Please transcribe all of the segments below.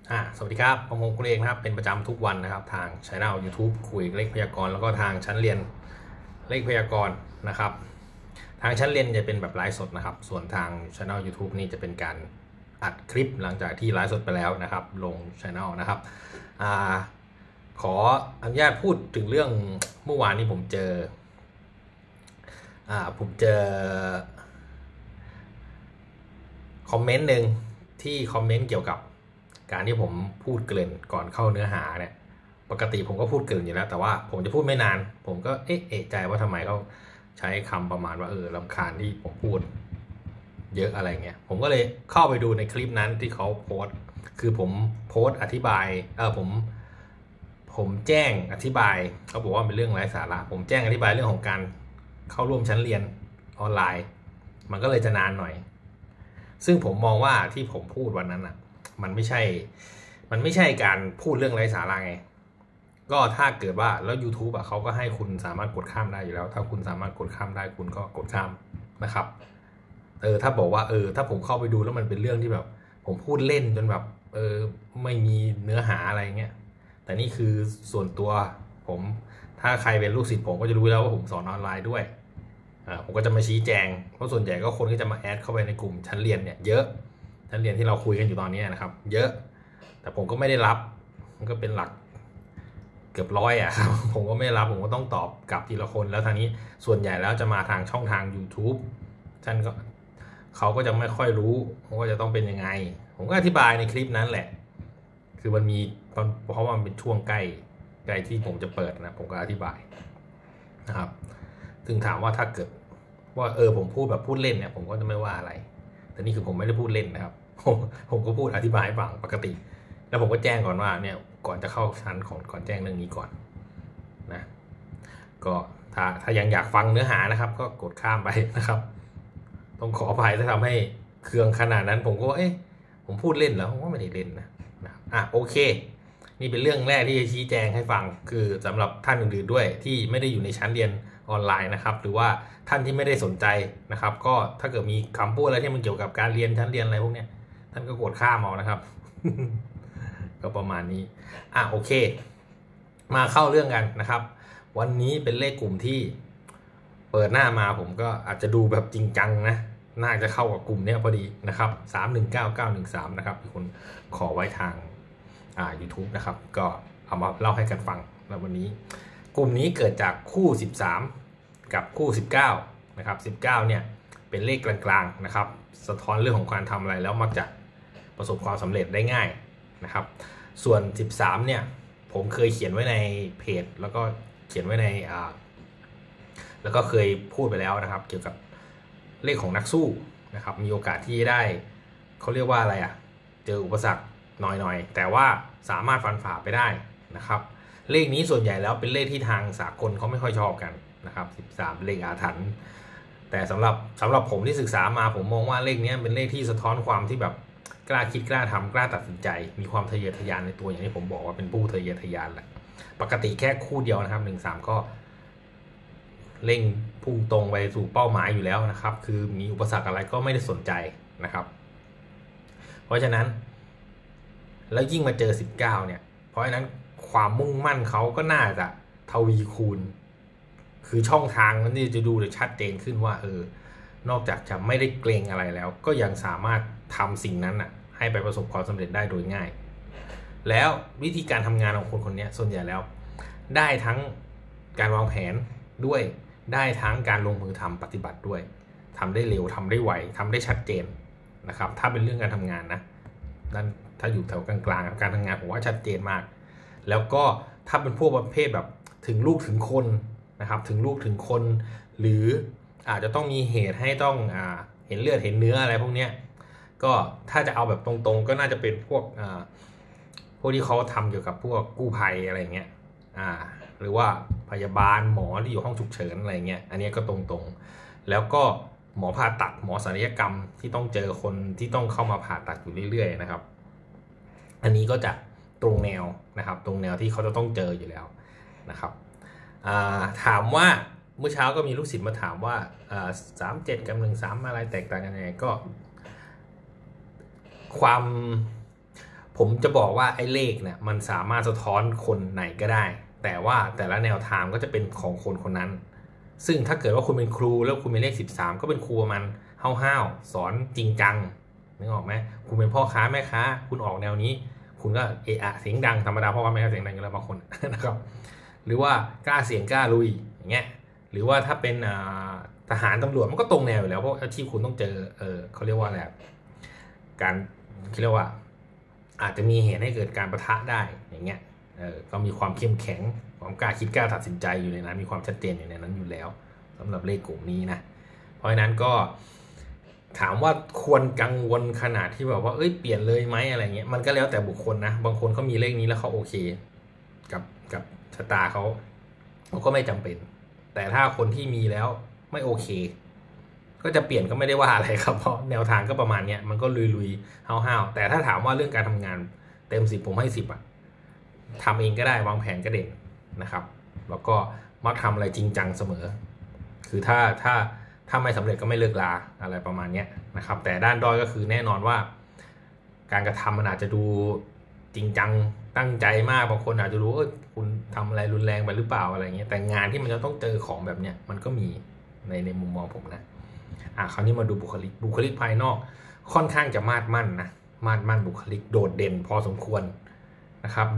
สวัสดีครับผมคุณเองนะครับเป็นประจำทุกวันนะครับทางช่อง YouTube คุยเลขพยากรณ์แล้วก็ทางชั้นเรียนเลขพยากรณ์นะครับทางชั้นเรียนจะเป็นแบบไลฟ์สดนะครับส่วนทางช่อง YouTube นี่จะเป็นการอัดคลิปหลังจากที่ไลฟ์สดไปแล้วนะครับลงช่องนะครับขออนุญาตพูดถึงเรื่องเมื่อวานนี้ผมเจอคอมเมนต์หนึ่งที่คอมเมนต์เกี่ยวกับการที่ผมพูดเกริ่นก่อนเข้าเนื้อหาเนี่ยปกติผมก็พูดเกริ่นอยู่แล้วแต่ว่าผมจะพูดไม่นานผมก็เอะใจว่าทำไมเขาใช้คำประมาณว่ารำคาญที่ผมพูดเยอะอะไรเงี้ยผมก็เลยเข้าไปดูในคลิปนั้นที่เขาโพสต์คือผมโพสต์อธิบายผมแจ้งอธิบายเขาบอกว่าเป็นเรื่องไร้สาระผมแจ้งอธิบายเรื่องของการเข้าร่วมชั้นเรียนออนไลน์มันก็เลยจะนานหน่อย ซึ่งผมมองว่าที่ผมพูดวันนั้นอ่ะมันไม่ใช่การพูดเรื่องไร้สาระไงก็ถ้าเกิดว่าแล้ว YouTube อ่ะเขาก็ให้คุณสามารถกดข้ามได้อยู่แล้วถ้าคุณสามารถกดข้ามได้คุณก็กดข้ามนะครับถ้าบอกว่าถ้าผมเข้าไปดูแล้วมันเป็นเรื่องที่แบบผมพูดเล่นจนแบบไม่มีเนื้อหาอะไรเงี้ยแต่นี่คือส่วนตัวผมถ้าใครเป็นลูกศิษย์ผมก็จะรู้แล้วว่าผมสอนออนไลน์ด้วยผมก็จะมาชี้แจงเพราะส่วนใหญ่ก็คนก็จะมาแอดเข้าไปในกลุ่มชั้นเรียนเนี่ยเยอะชั้นเรียนที่เราคุยกันอยู่ตอนนี้นะครับเยอะแต่ผมก็ไม่ได้รับมันก็เป็นหลักเกือบร้อยอ่ะครับผมก็ไม่รับผมก็ต้องตอบกลับทีละคนแล้วทางนี้ส่วนใหญ่แล้วจะมาทางช่องทาง YouTube ท่านก็เขาก็จะไม่ค่อยรู้ว่าจะต้องเป็นยังไงผมก็อธิบายในคลิปนั้นแหละคือมันมีเพราะว่ามันเป็นช่วงใกล้ที่ผมจะเปิดนะผมก็อธิบายนะครับถึงถามว่าถ้าเกิดว่าผมพูดแบบพูดเล่นเนี่ยผมก็จะไม่ว่าอะไรแต่นี่คือผมไม่ได้พูดเล่นนะครับผมก็พูดอธิบายให้ฟังปกติแล้วผมก็แจ้งก่อนว่าเนี่ยก่อนจะเข้าชั้นก่อนแจ้งเรื่องนี้ก่อนนะก็ถ้ายังอยากฟังเนื้อหานะครับก็กดข้ามไปนะครับต้องขออภัยถ้าทำให้เครื่องขนาดนั้นผมก็ผมพูดเล่นแล้วผมก็ไม่ได้เล่นนะโอเคนี่เป็นเรื่องแรกที่จะชี้แจงให้ฟังคือสำหรับท่านอื่นๆด้วยที่ไม่ได้อยู่ในชั้นเรียนออนไลน์นะครับหรือว่าท่านที่ไม่ได้สนใจนะครับก็ถ้าเกิดมีคำพูดอะไรที่มันเกี่ยวกับการเรียนชั้นเรียนอะไรพวกนี้ท่านก็กดข้ามเอานะครับ ก็ประมาณนี้โอเคมาเข้าเรื่องกันนะครับวันนี้เป็นเลขกลุ่มที่เปิดหน้ามาผมก็อาจจะดูแบบจริงจังนะน่าจะเข้ากับกลุ่มนี้พอดีนะครับ319913นะครับที่คุณขอไว้ทางYouTube นะครับก็เอามาเล่าให้กันฟังแล้ววันนี้กลุ่มนี้เกิดจากคู่13กับคู่19นะครับ19เนี่ยเป็นเลขกลางๆนะครับสะท้อนเรื่องของการทำอะไรแล้วมักจะประสบความสำเร็จได้ง่ายนะครับส่วน13เนี่ยผมเคยเขียนไว้ในเพจแล้วก็เขียนไว้ในแล้วก็เคยพูดไปแล้วนะครับเกี่ยวกับเลขของนักสู้นะครับมีโอกาสที่ได้เขาเรียกว่าอะไรเจออุปสรรคหน่อยแต่ว่าสามารถฟันฝ่าไปได้นะครับเลขนี้ส่วนใหญ่แล้วเป็นเลขที่ทางสากลเขาไม่ค่อยชอบกันนะครับ13เลขอาถรรพ์แต่สำหรับผมที่ศึกษามาผมมองว่าเลขนี้เป็นเลขที่สะท้อนความที่แบบกล้าคิดกล้าทำกล้าตัดสินใจมีความทะเยอทะยานในตัวอย่างที่ผมบอกว่าเป็นผู้ทะเยอทะยานแหละปกติแค่คู่เดียวนะครับ13ก็เร่งพุ่งตรงไปสู่เป้าหมายอยู่แล้วนะครับคือมีอุปสรรคอะไรก็ไม่ได้สนใจนะครับเพราะฉะนั้นแล้วยิ่งมาเจอ19เนี่ยเพราะฉะนั้นความมุ่งมั่นเขาก็น่าจะทวีคูณคือช่องทางนั้นจะดูชัดเจนขึ้นว่านอกจากจะไม่ได้เกรงอะไรแล้วก็ยังสามารถทำสิ่งนั้นให้ไปประสบความสำเร็จได้โดยง่ายแล้ววิธีการทำงานของคนนี้ส่วนใหญ่แล้วได้ทั้งการวางแผนด้วยได้ทั้งการลงมือทำปฏิบัติด้วยทำได้เร็วทำได้ไวทำได้ชัดเจนนะครับถ้าเป็นเรื่องการทำงานนะนั่นถ้าอยู่แถวกลางๆการทำงานผมว่าชัดเจนมากแล้วก็ถ้าเป็นพวกประเภทแบบถึงลูกถึงคนนะครับถึงลูกถึงคนหรืออาจจะต้องมีเหตุให้ต้องเห็นเลือดเห็นเนื้ออะไรพวกนี้ก็ถ้าจะเอาแบบตรงๆก็น่าจะเป็นพวกที่เขาทำเกี่ยวกับพวกกู้ภัยอะไรเงี้ยหรือว่าพยาบาลหมอที่อยู่ห้องฉุกเฉินอะไรเงี้ยอันนี้ก็ตรงๆแล้วก็หมอผ่าตัดหมอศัลยกรรมที่ต้องเจอคนที่ต้องเข้ามาผ่าตัดอยู่เรื่อยๆนะครับอันนี้ก็จะตรงแนวนะครับตรงแนวที่เขาจะต้องเจออยู่แล้วนะครับถามว่าเมื่อเช้าก็มีลูกศิษย์มาถามว่า37กับ13อะไรแตกต่างกันยังไงก็ความผมจะบอกว่าไอ้เลขเนี่ยมันสามารถสะท้อนคนไหนก็ได้แต่ว่าแต่ละแนวทางก็จะเป็นของคนคนนั้นซึ่งถ้าเกิดว่าคุณเป็นครูแล้วคุณเป็นเลข13ก็เป็นครูมันห้าวๆสอนจริงจังนึกออกไหมคุณเป็นพ่อค้าแม่ค้าคุณออกแนวนี้คุณก็เอะอะเสียงดังธรรมดาพ่อค้าแม่ค้าเสียงดังกันแล้วบางคนนะครับหรือว่ากล้าเสี่ยงกล้าลุยอย่างเงี้ยหรือว่าถ้าเป็นทหารตำรวจมันก็ตรงแนวอยู่แล้วเพราะอาชีพคุณต้องเจอเขาเรียกว่าอะไรการเขาเรียกว่าอาจจะมีเหตุให้เกิดการประทะได้อย่างเงี้ยก็มีความเข้มแข็งความกล้าคิดกล้าตัดสินใจอยู่ในนั้นมีความชัดเจนอยู่ในนั้นอยู่แล้วสำหรับเลขกลุ่มนี้นะเพราะฉะนั้นก็ถามว่าควรกังวลขนาดที่แบบว่าเปลี่ยนเลยไหมอะไรเงี้ยมันก็แล้วแต่บุคคลนะบางคนเขามีเลขนี้แล้วเขาโอเคกับชะตาเขาก็ไม่จำเป็นแต่ถ้าคนที่มีแล้วไม่โอเคก็จะเปลี่ยนก็ไม่ได้ว่าอะไรครับเพราะแนวทางก็ประมาณนี้มันก็ลุยๆห้าวๆแต่ถ้าถามว่าเรื่องการทำงานเต็ม10ผมให้10อ่ะทำเองก็ได้วางแผนก็เด่นนะครับแล้วก็มักทำอะไรจริงจังเสมอคือถ้าไม่สำเร็จก็ไม่เลิกลาอะไรประมาณนี้นะครับแต่ด้านด้อยก็คือแน่นอนว่าการกระทำมันอาจจะดูจริงจังตั้งใจมากบางคนอาจจะรู้คุณทำอะไรรุนแรงไปหรือเปล่าอะไรเงี้ยแต่งานที่มันจะต้องเจอของแบบเนี้ยมันก็มีในมุมมองผมนะคราวนี้มาดูบุคลิกภายนอกค่อนข้างจะมาดมั่นนะมาดมั่นบุคลิกโดดเด่นพอสมควรนะครับ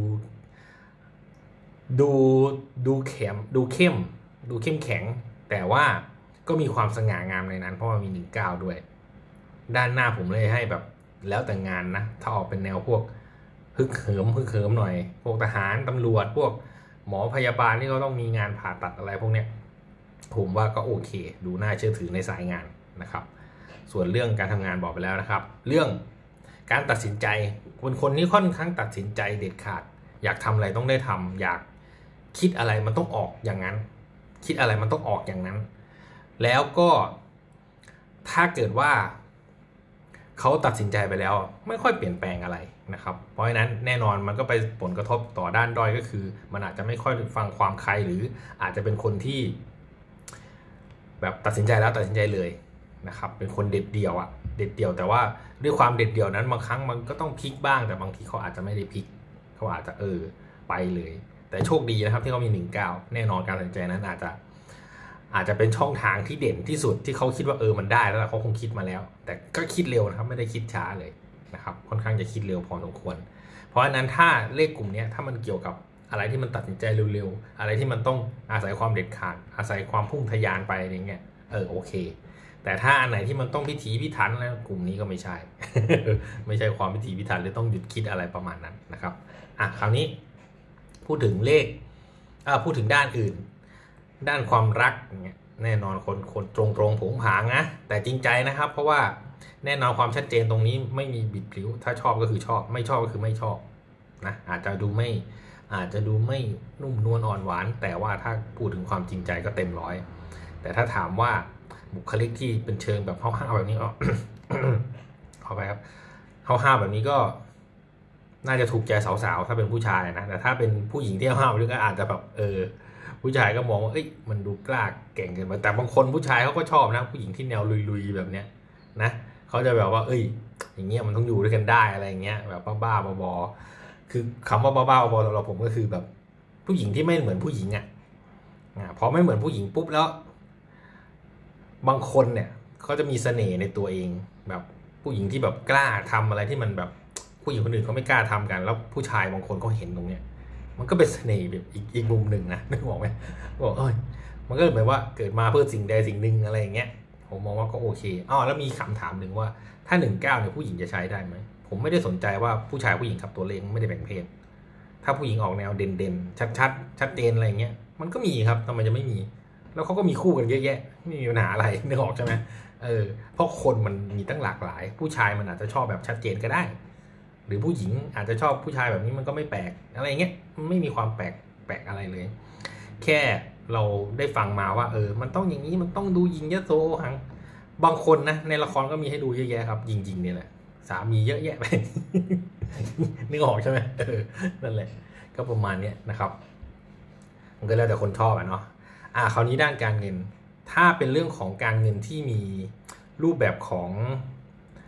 ดูเข้มดูเข้มแข็งแต่ว่าก็มีความสง่างามในนั้นเพราะว่ามี19ด้วยด้านหน้าผมเลยให้แบบแล้วแต่งานนะถ้าออกเป็นแนวพวกฮึกเหิมหน่อยพวกทหารตำรวจพวกหมอพยาบาลที่เขาต้องมีงานผ่าตัดอะไรพวกเนี้ยผมว่าก็โอเคดูน่าเชื่อถือในสายงานนะครับส่วนเรื่องการทำงานบอกไปแล้วนะครับเรื่องการตัดสินใจคนนี้ค่อนข้างตัดสินใจเด็ดขาดอยากทำอะไรต้องได้ทำอยากคิดอะไรมันต้องออกอย่างนั้นคิดอะไรมันต้องออกอย่างนั้นแล้วก็ถ้าเกิดว่าเขาตัดสินใจไปแล้วไม่ค่อยเปลี่ยนแปลงอะไรนะครับเพราะฉะนั้นแน่นอนมันก็ไปผลกระทบต่อด้านด้อยก็คือมันอาจจะไม่ค่อยฟังความใครหรืออาจจะเป็นคนที่แบบตัดสินใจแล้วตัดสินใจเลยนะครับเป็นคนเด็ดเดี่ยวแต่ว่าด้วยความเด็ดเดี่ยวนั้นบางครั้งมันก็ต้องพลิกบ้างแต่บางทีเขาอาจจะไม่ได้พลิกเขาอาจจะไปเลยแต่โชคดีนะครับที่เขามี19แน่นอนการตัดสินใจนั้นอาจจะเป็นช่องทางที่เด่นที่สุดที่เขาคิดว่ามันได้แล้วเขาคงคิดมาแล้วแต่ก็คิดเร็วนะครับไม่ได้คิดช้าเลยนะครับค่อนข้างจะคิดเร็วพอสมควรเพราะฉะนั้นถ้าเลขกลุ่มนี้ถ้ามันเกี่ยวกับอะไรที่มันตัดสินใจเร็วๆอะไรที่มันต้องอาศัยความเด็ดขาดอาศัยความพุ่งทะยานไปอย่างเงี้ยโอเคแต่ถ้าอันไหนที่มันต้องพิถีพิถันแล้วกลุ่มนี้ก็ไม่ใช่ ไม่ใช่ความพิถีพิถันเลยต้องหยุดคิดอะไรประมาณนั้นนะครับคราวนี้พูดถึงเลขพูดถึงด้านอื่นด้านความรักเนี่ยแน่นอนคนตรงผงผางนะแต่จริงใจนะครับเพราะว่าแน่นอนความชัดเจนตรงนี้ไม่มีบิดพลิ้วถ้าชอบก็คือชอบไม่ชอบก็คือไม่ชอบนะอาจจะดูไม่นุ่มนวลอ่อนหวานแต่ว่าถ้าพูดถึงความจริงใจก็เต็มร้อยแต่ถ้าถามว่าบุคลิกที่เป็นเชิงแบบห้าวๆแบบนี้ก็ ขอไปครับห้าวๆแบบนี้ก็น่าจะถูกใจสาวๆถ้าเป็นผู้ชายนะแต่ถ้าเป็นผู้หญิงที่ห้าวๆก็อาจจะแบบผู้ชายก็มองว่ามันดูกล้าเก่งเกินไปแต่บางคนผู้ชายเขาก็ชอบนะผู้หญิงที่แนวลุยๆแบบเนี้ยนะเขาจะแบบว่าอย่างเงี้ยมันต้องอยู่ด้วยกันได้อะไรเงี้ยแบบบ้าๆบอๆคือคำว่าบ้าๆบอๆสำหรับผมก็คือแบบผู้หญิงที่ไม่เหมือนผู้หญิงพอไม่เหมือนผู้หญิงปุ๊บแล้วบางคนเนี่ยเขาจะมีเสน่ห์ในตัวเองแบบผู้หญิงที่แบบกล้าทำอะไรที่มันแบบผู้หญิงคนอื่นเขาไม่กล้าทำกันแล้วผู้ชายบางคนเขาเห็นตรงเนี้ยมันก็เป็นเสน่ห์แบบอีกมุมหนึ่งนะนึกออกไหมบอกมันก็เหมือนว่าเกิดมาเพื่อสิ่งใดสิ่งหนึ่งอะไรอย่างเงี้ยผมมองว่าก็โอเคแล้วมีคำถามหนึ่งว่าถ้า19เนี่ยผู้หญิงจะใช้ได้ไหมผมไม่ได้สนใจว่าผู้ชายผู้หญิงขับตัวเลขไม่ได้แบ่งเพศถ้าผู้หญิงออกแนวเด่นชัดเจนอะไรเงี้ยมันก็มีครับทำไมจะไม่มีแล้วเขาก็มีคู่กันเยอะแยะไม่มีปัญหาอะไรนึกออกใช่ไหมเพราะคนมันมีตั้งหลากหลายผู้ชายมันอาจจะชอบแบบชัดเจนก็ได้หรือผู้หญิงอาจจะชอบผู้ชายแบบนี้มันก็ไม่แปลกอะไรเงี้ยมันไม่มีความแปลกอะไรเลยแค่เราได้ฟังมาว่ามันต้องอย่างนี้มันต้องดูยิงยโสหังบางคนนะในละครก็มีให้ดูเยอะแยะครับยิงเนี่ยแหละสามีเยอะแยะไป นึกออกใช่ไหมนั่นแหละก็ประมาณนี้นะครับมันก็แล้วแต่คนชอบเนาะคราวนี้ด้านการเงินถ้าเป็นเรื่องของการเงินที่มีรูปแบบของ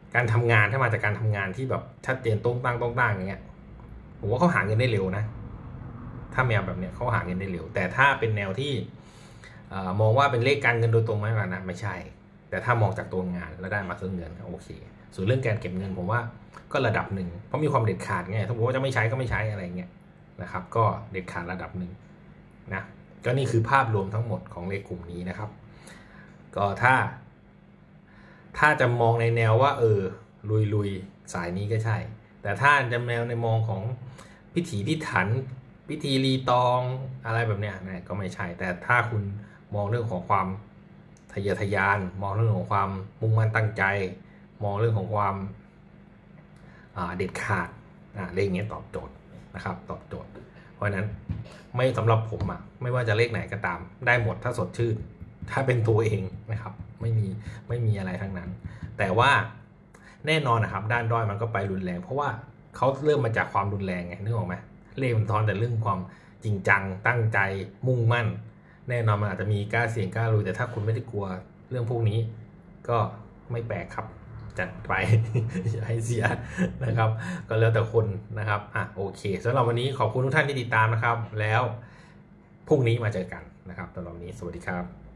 การทำงานถ้ามาจากการทำงานที่แบบชัดเจนตรงตั้งอย่างเงี้ยผมว่าเขาหาเงินได้เร็วนะถ้าแนวแบบเนี้ยเขาหาเงินได้เร็วแต่ถ้าเป็นแนวที่มองว่าเป็นเลขการเงินโดยตรงไหมล่ะนะไม่ใช่แต่ถ้ามองจากตัวงานแล้วได้มาซึ่งเงินโอเคส่วนเรื่องการเก็บเงินผมว่าก็ระดับหนึ่งเพราะมีความเด็ดขาดไงถ้าบอกว่าจะไม่ใช้ก็ไม่ใช้อะไรเงี้ยนะครับก็เด็ดขาดระดับหนึ่งนะก็นี่คือภาพรวมทั้งหมดของเลขกลุ่มนี้นะครับก็ถ้าจะมองในแนวว่าลุยสายนี้ก็ใช่แต่ถ้าจะแนวในมองของพิถีพิถันพิธีรีตองอะไรแบบเนี้ยนะก็ไม่ใช่แต่ถ้าคุณมองเรื่องของความทะเยอทะยานมองเรื่องของความมุ่งมั่นตั้งใจมองเรื่องของความเด็ดขาดเลขนี้ตอบโจทย์นะครับตอบโจทย์เพราะนั้นไม่สำหรับผมไม่ว่าจะเลขไหนก็ตามได้หมดถ้าสดชื่นถ้าเป็นตัวเองนะครับไม่มีอะไรทั้งนั้นแต่ว่าแน่นอนนะครับด้านด้อยมันก็ไปรุนแรงเพราะว่าเขาเริ่มมาจากความรุนแรงไงนึกออกไหมเลขมันทอนแต่เรื่องความจริงจังตั้งใจมุ่งมั่นแน่นอนมันอาจจะมีกล้าเสี่ยงกล้าลุยแต่ถ้าคุณไม่ได้กลัวเรื่องพวกนี้ก็ไม่แปลกครับจัดไป อย่าให้เสียนะครับก็แล้วแต่คนนะครับโอเคสำหรับวันนี้ขอบคุณทุกท่านที่ติดตามนะครับแล้วพรุ่งนี้มาเจอกันนะครับสำหรับวันนี้สวัสดีครับ